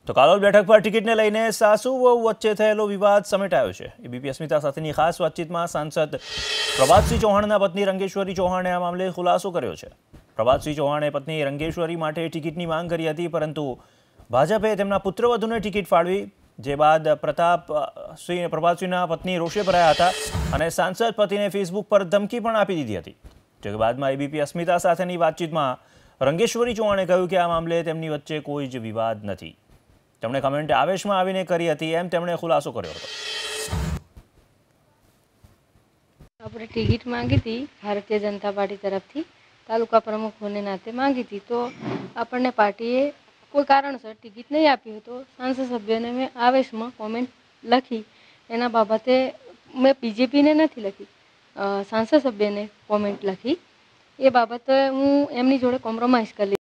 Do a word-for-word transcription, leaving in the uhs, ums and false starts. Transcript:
તો કાલોલ બેઠક પર ટિકિટને લઈને સાસુ વહુ વચ્ચે થયેલો વિવાદ સમેટાયો છે। એબીપી અસ્મિતા સાથેની ખાસ વાતચીતમાં સાંસદ પ્રભાતસિંહ ચૌહાણના પત્ની રંગેશ્વરી ચૌહાણે આ મામલે ખુલાસો કર્યો છે। પ્રભાતસિંહ ચૌહાણે પત્ની રંગેશ્વરી માટે ટિકિટની માંગ કરી હતી, પરંતુ ભાજપે તેમના પુત્રવધુને ટિકિટ ફાળવી, જે બાદ પ્રતાપસિંહ પ્રભાતસિંહના પત્ની રોષે ભરાયા હતા અને સાંસદ પતિને ફેસબુક પર ધમકી પણ આપી દીધી હતી। જે બાદમાં એબીપી અસ્મિતા સાથેની વાતચીતમાં રંગેશ્વરી ચૌહાણે કહ્યું કે આ મામલે તેમની વચ્ચે કોઈ જ વિવાદ નથી। તેમણે કમેન્ટ આવેશમાં આવીને કરી હતી, એમ તેમણે ખુલાસો કર્યો હતો। આપણે ટિકિટ માંગી थी भारतीय जनता पार्टी तरफથી तालुका प्रमुख होने नाते मांगी थी, तो આપણને પાર્ટીએ કોઈ કારણસર ટિકિટ નહીં આપી હોય તો સાંસદ સભ્યને મેં આવેશમાં કોમેન્ટ લખી। એના બાબતે મેં બીજેપીને નથી લખી, સાંસદ સભ્યને કોમેન્ટ લખી। એ બાબતે હું એમની જોડે કોમ્પ્રોમાઇઝ કરી